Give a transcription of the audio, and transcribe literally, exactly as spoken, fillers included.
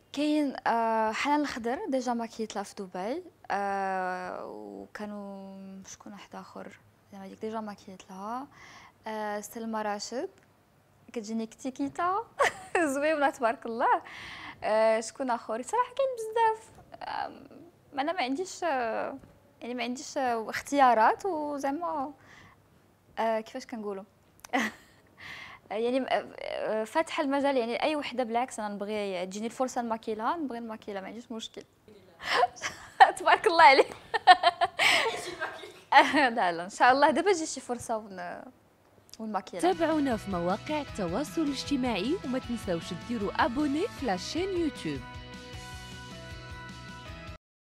كاين آه حنان الخضر ديجا ماكيت لها في دبي. آه وكانوا شكون واحد اخر زعما ديك ديجا ماكيت لها. آه سلمى راشد كتجيني كتيكيتا زوينه تبارك الله. آه شكون اخر صراحه كاين بزاف. آه انا ما عنديش آه يعني ما عنديش آه اختيارات وزعما آه كيفاش كنقولوا يعني فاتحه المجال يعني اي وحده بالعكس انا نبغي تجيني الفرصه نماكيلها نبغي نماكيلها ما عنديش مشكل. تبارك الله عليك. لا لا ان شاء الله دابا تجي شي فرصه ون... ونماكيلها. تابعونا في مواقع التواصل الاجتماعي وما تنساوش ديروا ابوني في لاشين يوتيوب.